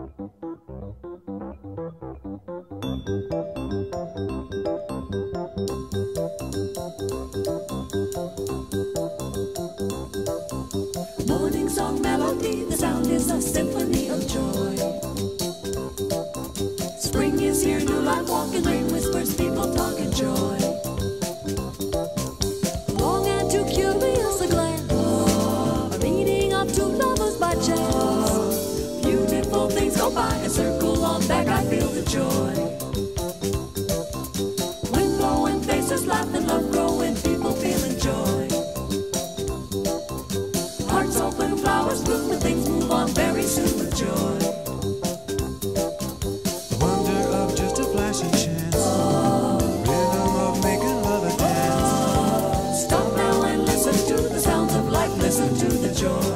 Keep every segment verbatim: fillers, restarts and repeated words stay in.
Morning song melody, the sound is a symphony of joy. Spring is here, new life walking, rain whispers, people talking joy. Long and too curious a glance, a meeting of two lovers by chance. Beautiful things go by, a circle on back, I feel the joy. Wind blowing, faces laughing, love growing, people feeling joy. Hearts open, flowers bloom, and things move on very soon with joy. The wonder of just a flashing chance, oh. The rhythm of making love a dance. Oh. Stop now and listen to the sounds of life, listen to the joy.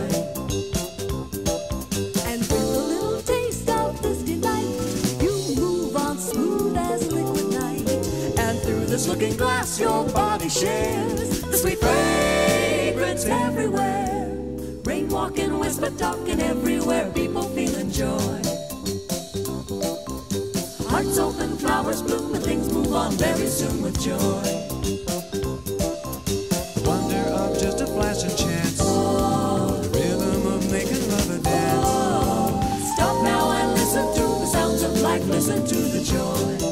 And with a little taste of this delight, you move on smooth as liquid night. And through this looking glass your body shares the sweet fragrance everywhere. Rain walking, whisper talking everywhere, people feeling joy. Hearts open, flowers bloom, and things move on very soon with joy. The wonder of just a flashing chance, oh. The rhythm of making love a dance. Oh. Stop now and listen to the sounds of life, listen to the joy.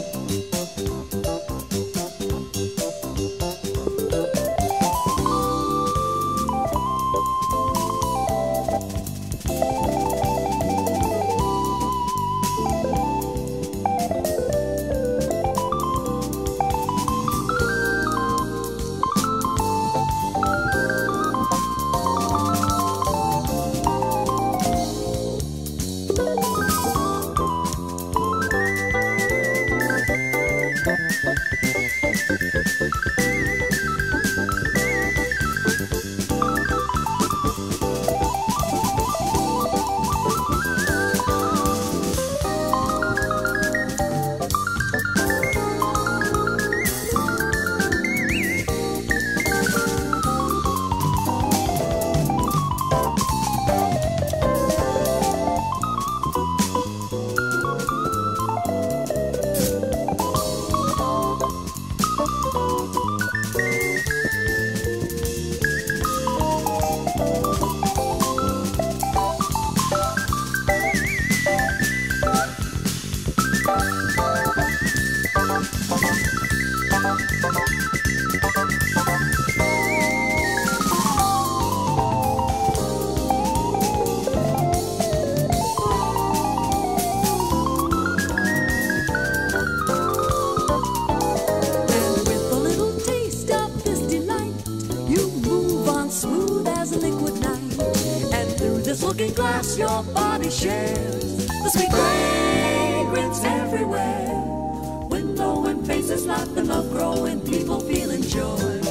Looking glass, your body shares the sweet fragrance everywhere. Wind blowing, faces laughing, love growing, people feeling joy.